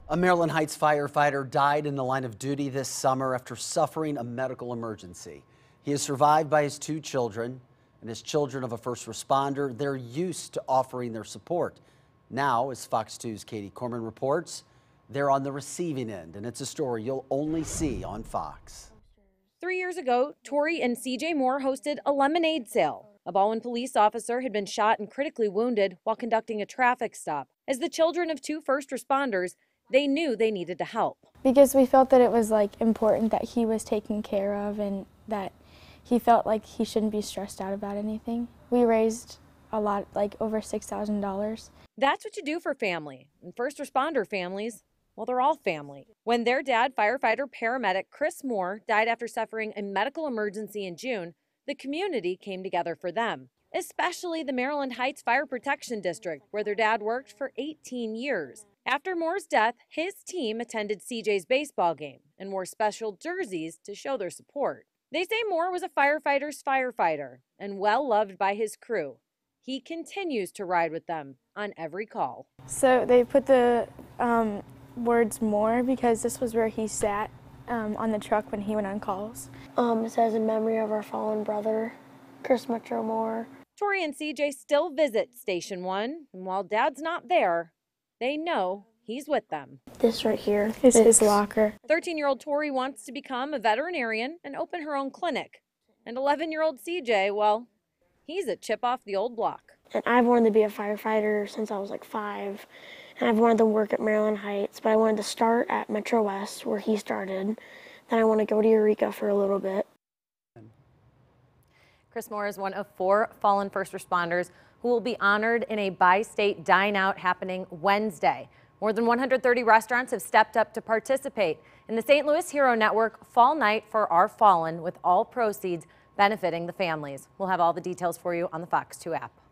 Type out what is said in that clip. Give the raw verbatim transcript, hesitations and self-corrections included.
A Maryland Heights firefighter died in the line of duty this summer after suffering a medical emergency. He is survived by his two children, and as children of a first responder, they're used to offering their support. Now, as Fox two's Katie Corman reports, they're on the receiving end, and it's a story you'll only see on Fox. Three years ago, Tori and C J Moore hosted a lemonade sale. A Baldwin police officer had been shot and critically wounded while conducting a traffic stop. As the children of two first responders, they knew they needed to help. Because we felt that it was like important that he was taken care of and that he felt like he shouldn't be stressed out about anything. We raised a lot, like over six thousand dollars. That's what you do for family. And first responder families, well, they're all family. When their dad, firefighter paramedic Chris Moore, died after suffering a medical emergency in June, the community came together for them, especially the Maryland Heights Fire Protection District, where their dad worked for eighteen years. After Moore's death, his team attended C J's baseball game and wore special jerseys to show their support. They say Moore was a firefighter's firefighter and well loved by his crew. He continues to ride with them on every call. So they put the um, words Moore because this was where he sat um, on the truck when he went on calls. Um, it says in memory of our fallen brother, Chris Metro Moore. Tori and C J still visit Station One, and while Dad's not there, they know he's with them. This right here is his locker. thirteen-year-old Tori wants to become a veterinarian and open her own clinic. And eleven-year-old C J, well, he's a chip off the old block. And I've wanted to be a firefighter since I was like five. And I've wanted to work at Maryland Heights, but I wanted to start at Metro West where he started. Then I want to go to Eureka for a little bit. Chris Moore is one of four fallen first responders who will be honored in a bi-state dine-out happening Wednesday. More than one hundred thirty restaurants have stepped up to participate in the Saint Louis Hero Network Fall Night for Our Fallen, with all proceeds benefiting the families. We'll have all the details for you on the Fox two app.